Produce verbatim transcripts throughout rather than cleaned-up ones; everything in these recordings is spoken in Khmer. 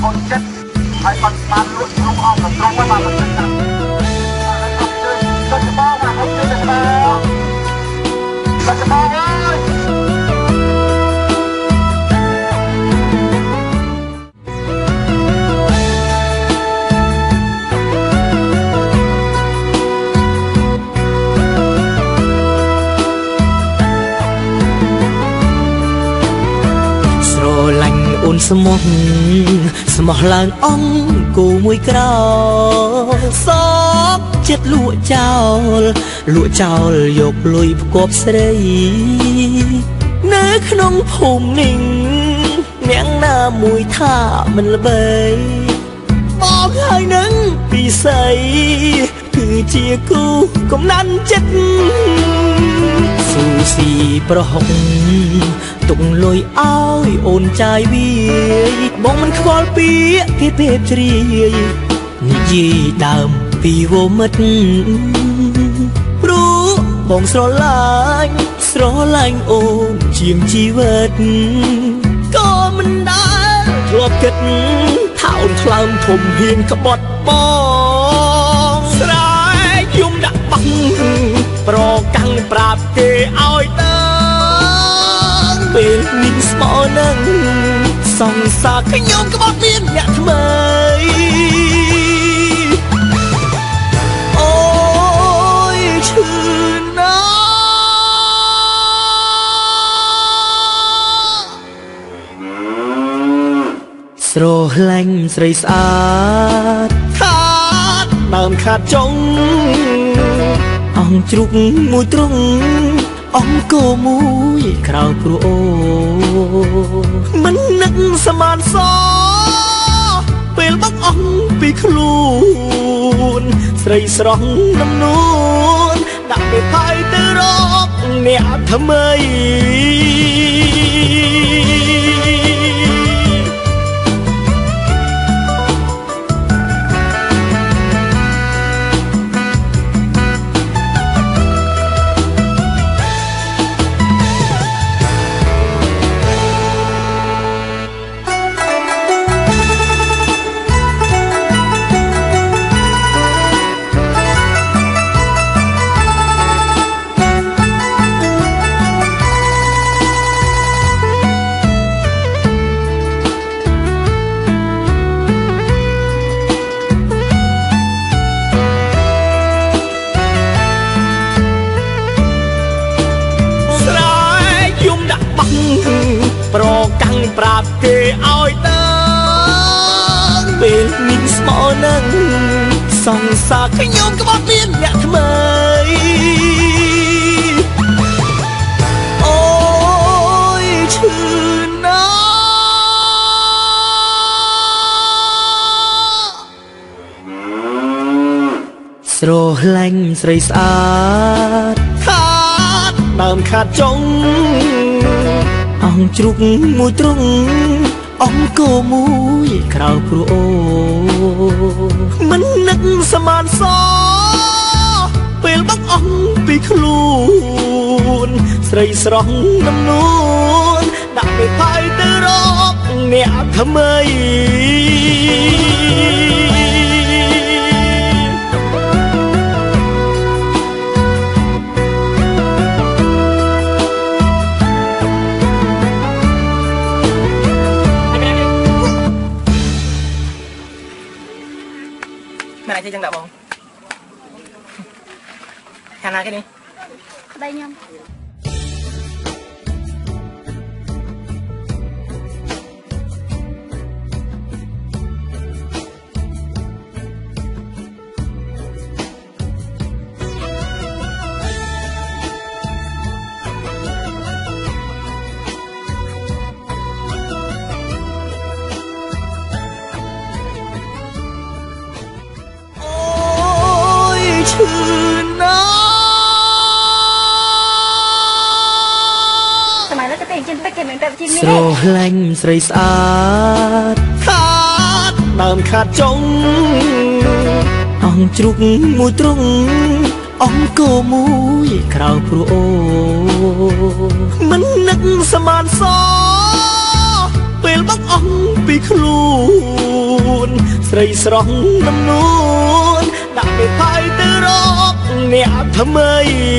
คนเจ็บไอ้ปันปันลุกลุกออกกับตรงว่ามาเป็นกันก็จะบอกว่าเขาจะจะบอกก็จะบอกเลยอุ่นสมองสมองลางอ่องกูมวยกรอซอกเจ็ดลวดเจ้าลวดเจ้ายกลุยกบเสรีเนื้อขนมผงนิ่งเนียงหน้ามวยท่ามันระเบยบอกให้นังปีใสคือเจียกูกำนันเจ็ดสูสีประหงตุงลอยอ้อยโอนใจวีมองมันควอลปีเก็บเพ็บเรียนี่ยีดำปีโวมัดรู้มองสโลลายสโลลายโอนเจียงชีวิตก็มันได้คลอบกันเท่าคลำถมเพียนขบดปองสลายยุ่มดักบังโปรกังปราบเกอ้อยเตอเป็นมินสมอนังส่องสากขยมกระบอกเมียนอยากทำไมโอ้ยชื่นนะสโลแรงใส่สะอาดขาดตามขาดจงอ่องจุกมูตรงอ่องโกมุยคราวครูโอมันนึกสมานซอเป็นบักอ่องปีคลูนใส่สรองน้ำนูนดักไปพายเตอรอกเนี่ยทำไมโปรกังปราบเกอ้อยเตอเป็นมินสมอนังส่องสากขยมกระบอกเมียนอยากทำไมโอ้ยชื่นนะสโลแรงใส่สะอาดขาดตามขาดจงอ่องจุกมูตรงอ่องโกมุยคราวครูโอมันนึกสมานซอเป็นบักอ่องปีคลูนใส่สรองน้ำนูนดักไปพายเตอรอกเนี่ยทำไมไหนที่จังหวะบงขนาดแค่นี้ได้ยัง โรแรงใส่สะอาดขาดตามขาดจงอ่องจุกมูตรงอ่องโกมุยคราวครูโอมันนึกสมานซอเពេលបោកអស់ពីខ្លួនស្រីស្រស់ដំនួនដាក់ពេលផាយទៅរកអ្នកថ្មី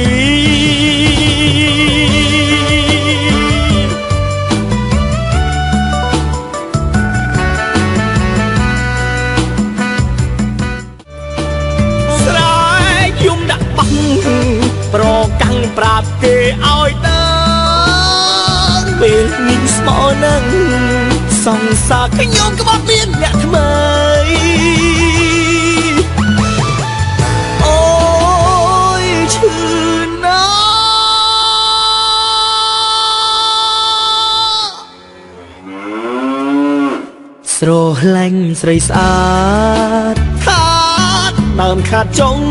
ស្រែកយំដាក់បាំងប្រកាំងប្រាប់គេឲ្យដឹងពេលនេះស្មោនឹងសង្សារខ្ញុំក៏បានមានអ្នកថ្មីអូយឈឺណាស់ស្រឡាញ់ស្រីស្អាតខាតដើមខាតចុង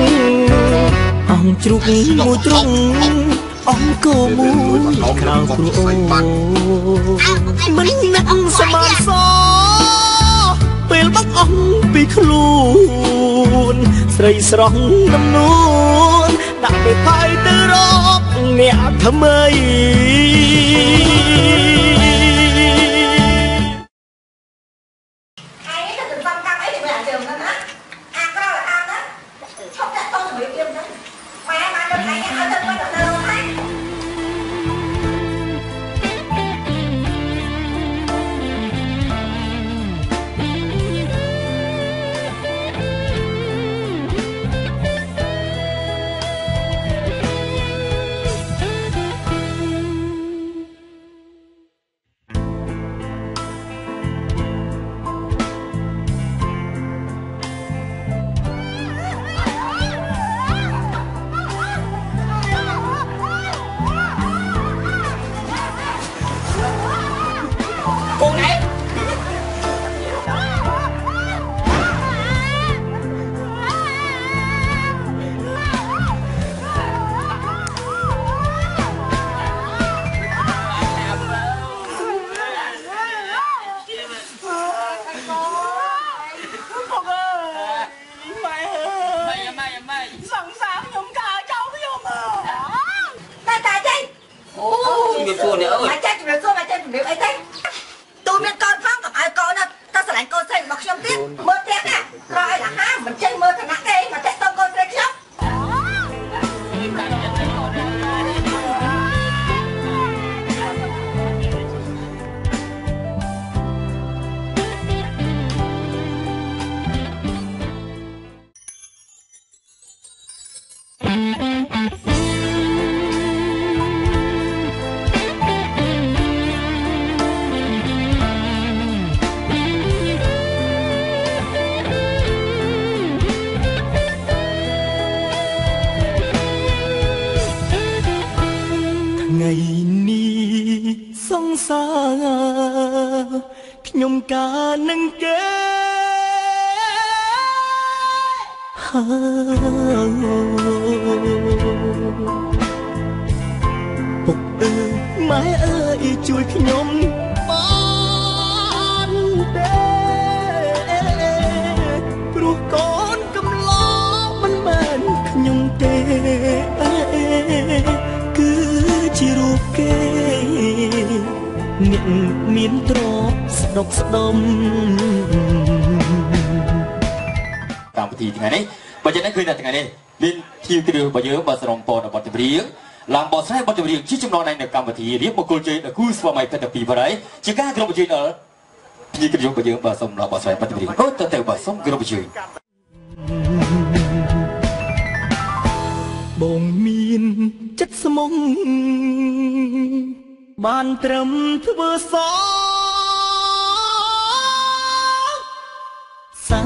អង្គជ្រុកមួយទ្រុងអង្គោមួយក្រៅព្រោះអូមិនណាក់សមានសពេលបាក់អស់ពីខ្លួនស្រីស្រស់ដំនួនដាក់ពេលផាយទៅរកអ្នកថ្មីថ្ងៃនេះសង្សារខ្ញុំការនឹងគេពុកអើយម៉ែអើយជួយខ្ញុំបានទេព្រោះកូនកំឡោមិនមែនខ្ញុំទេគឺជារូបគេអ្នកមានទ្រព្យស្ដុកស្ដុំតាមពិធីថ្ងៃនេះបើចឹងឃើញថាថ្ងៃនេះមានជាគ្រឿងរបស់យើងបើស្រងពររបស់ចម្រៀងឡើងបោះស្រែបទចម្រៀងជាចំណងនៅកម្មវិធីរៀបមង្គលជ័យដល់គូស្វាមីភេទពីបរិយជាការក្រុមជ័យដល់ជាគ្រឿងរបស់យើងបើសុំឡើងបោះស្រែបទចម្រៀងអូទៅទៅបើសុំក្រុមជ័យបងមានចិត្តស្មុងបានត្រឹមធ្វើសសា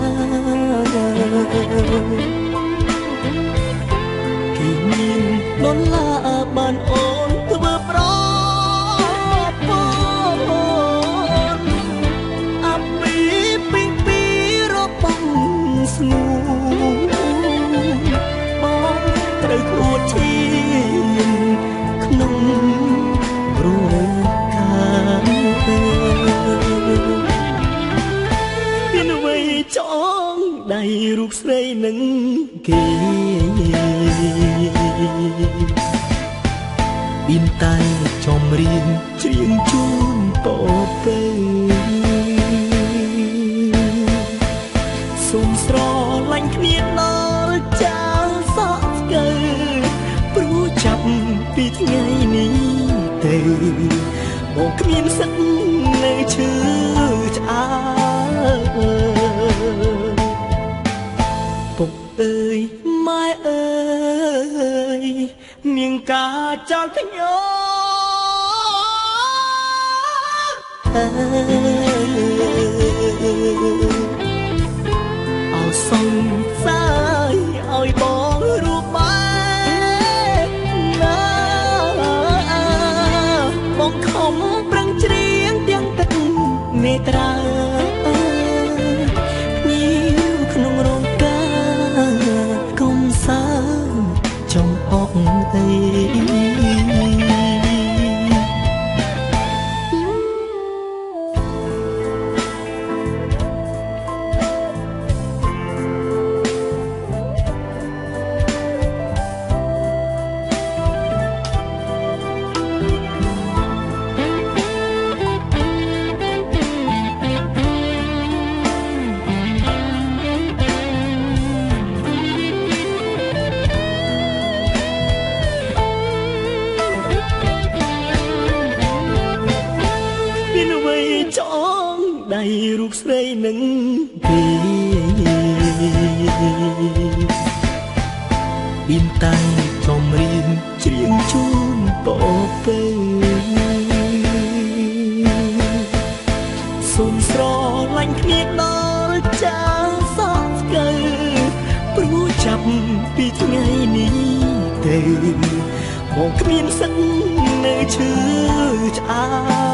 គេមានដុល្លារបានអូនធ្វើប្រពន្ធអាពីពីពីរបស់ស្ងួនបងត្រូវខួតឈាមក្នុងរួខាងពីនវ័យចងដៃរូបស្រីនឹងគេពីនតែចំរៀងច្រៀងជូនពពែស្រឡាញ់គ្នាដល់ចាលសក់ស្កើព្រោះចាប់ពីថ្ងៃនេះទៅបងគ្មានសិទ្ធនៅឈឺឆ្អើពុកអើយម៉ែអើយនាងការចោលខ្ញុំអើអោសុំសាយឲ្យបងរួបបែកណាបងខំប្រឹងច្រៀងទាំងទឹកនេត្រាញៀវក្នុងរោងការកុំសើចង់អកអីរូបស្រីនឹងពីប៊ីនតាំងចំរៀងច្រៀងជូនបបេសូមស្រឡាញ់គ្នាដល់ចាសក់ស្កើព្រោះចាប់ពីថ្ងៃនេះទៅបងគ្មានសិទ្ធនៅឈឺឆ្អើ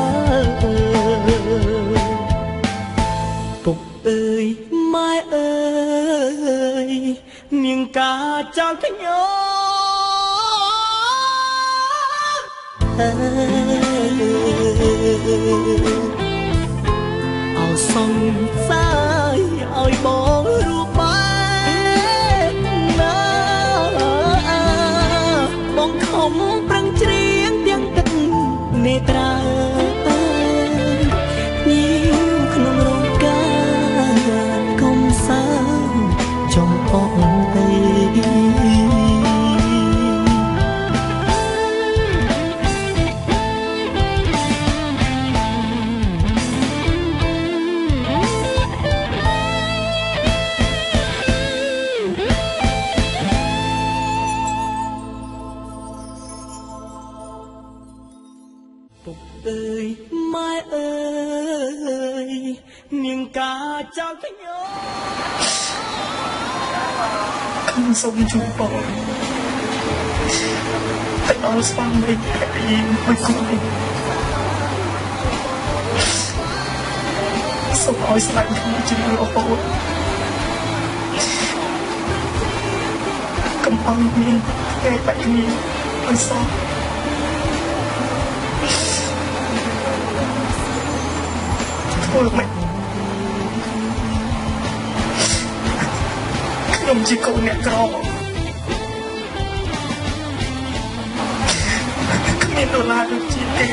ពុកអើយម៉ែអើយនាងការចោលខ្ញុំអើអោសុំសាយឲ្យបងរួបបែកណាបងខំប្រឹងច្រៀងទាំងទឹកនេត្រាពុកអើយម៉ែអើយនាងការចោលខ្ញុំខ្ញុំសូមជូនពរតែអរស្វាមីអីមួយគូសូមឲ្យស្លាញ់គ្នាជារហូតកុំឲ្យមានថ្ងៃបែកគ្នាឲ្យសោះធ្វើម៉េចខ្ញុំជាកូនអ្នកក្រគ្មានដុល្លារដូចជាគេ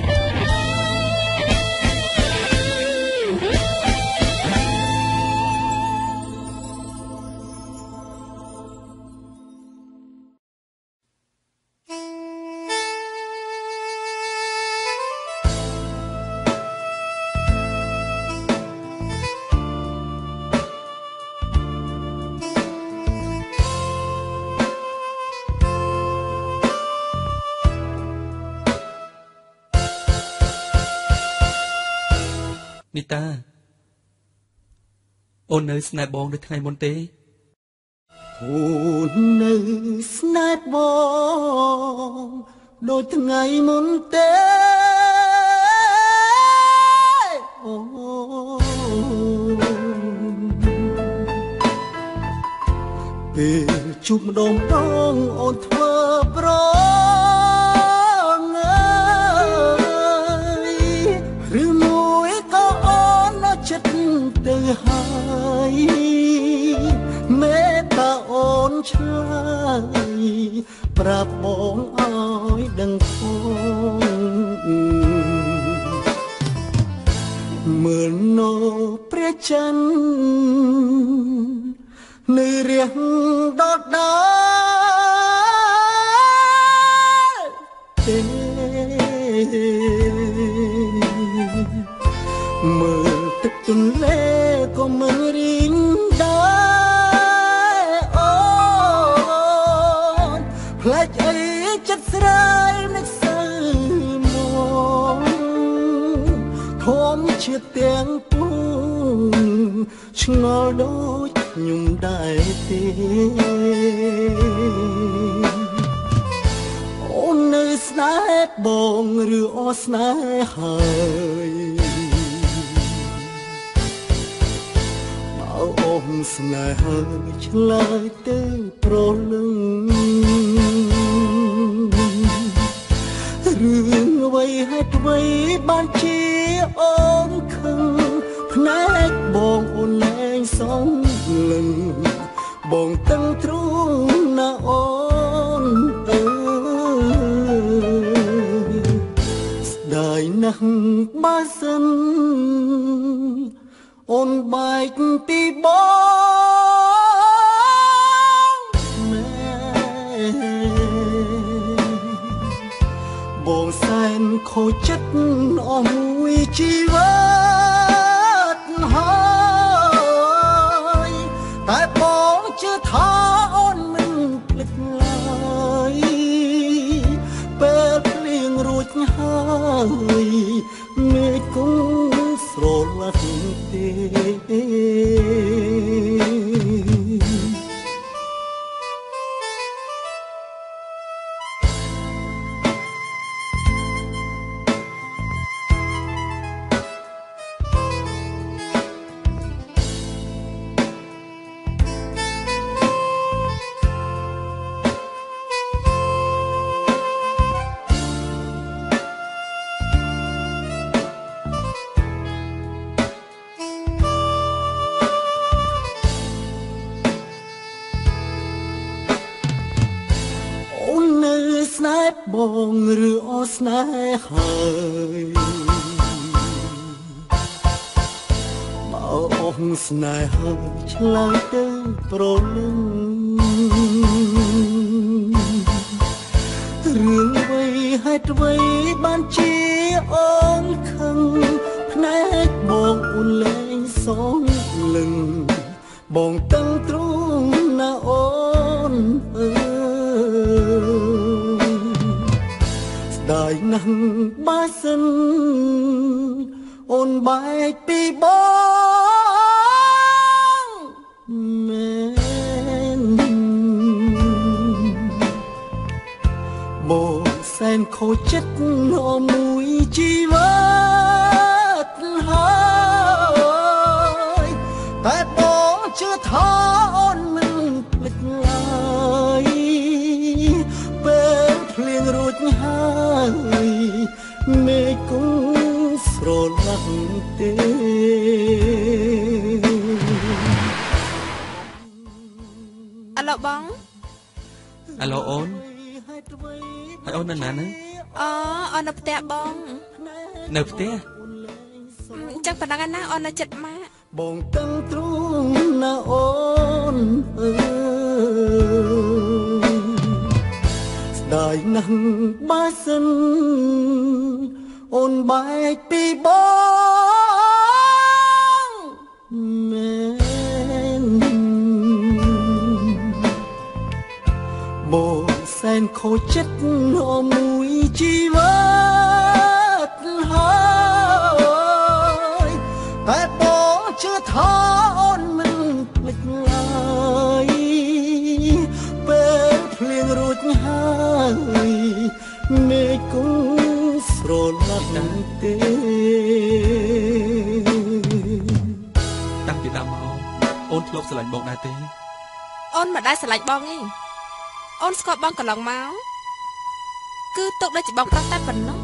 នីតាអូននៅស្នេហ៍បងដូចថ្ងៃមុនទេអូននៅស្នេហ៍បងដូចថ្ងៃមុនទេអូពេលជួបម្ដងម្ដងអូនធ្វើប្រទៅហើយមេត្តាអូនឆ្លើយប្រាប់បងឲ្យដឹងផងមើលនៅព្រះច័ន្ទនៅរៀងដដាទេមើលទឹកទន្លេក៏មិនរីងដែរអូនផ្លែកអីចិត្តស្រាយនឹកសើមកធំជាទាំងពួងឆ្ងល់ដូចខ្ញុំដែរទេអូននៅស្នេហ៍បងឬអស្នេហ៍ហើយបើអូនស្នេហ៍ឆ្លើយទៅប្រលឹងរឿងអ្វីហេតុអ្វីបានជាអូនខឹងភ្នែកបងអូនលែងសងលឹងបងតឹងទ្រូងណាអូនអើយស្ដាយណាស់បើសិនអូនបែកពីបងមែបងសែនខូចចិត្តអស់មួយជីវិតហើយតែបងជឿថាអូនមិនភ្លេចឡើយពេលភ្លៀងរួចហើយមេឃគង់ស្រឡះទេបងឬអស្នេហ៍ហើយបើអូនស្នេហ៍ឆ្លើយទៅប្រលឹងរឿងអ្វីហេតុអ្វីបានជាអូនខឹងភ្នែកបងអូនលែងសងលឹងបងតឹងទ្រូងណាអូនអើដាយណាស់បើសិនអូនបែកពីបងមែនបងសែនខូចចិត្តអស់មួយជីវិតហើយតែបងជឿថាអូនមិនភ្លេចឡើយពេលភ្លៀងរួចហើយមេឃគង់ស្រឡះទេអាឡូបងអាឡូអូនហើយអូននៅណាហ្នឹងអូអូននៅផ្ទះបងនៅផ្ទះអញ្ចឹងប៉ុណ្ណឹងណាអូននៅចិត្តម៉ាក់បងតឹងទ្រូងណាអូនអើយស្ដាយណាស់បើសិនអូនបែកពីបងមែនបងសែនខូចចិត្តអស់មួយជីវិតហើយតែបងជឿថាអូនមិនភ្លេចឡើយពេលភ្លៀងរួចហើយមេឃគង់ស្រឡះទេតាំងពីដើមមកអូនធ្លាប់ស្រឡាញ់បងដែរទេអូនមិនដែលស្រឡាញ់បងទេអូនស្គាល់បងកន្លងមកគឺទុកដូចជាបងប្រុសតែប៉ុណ្ណោះ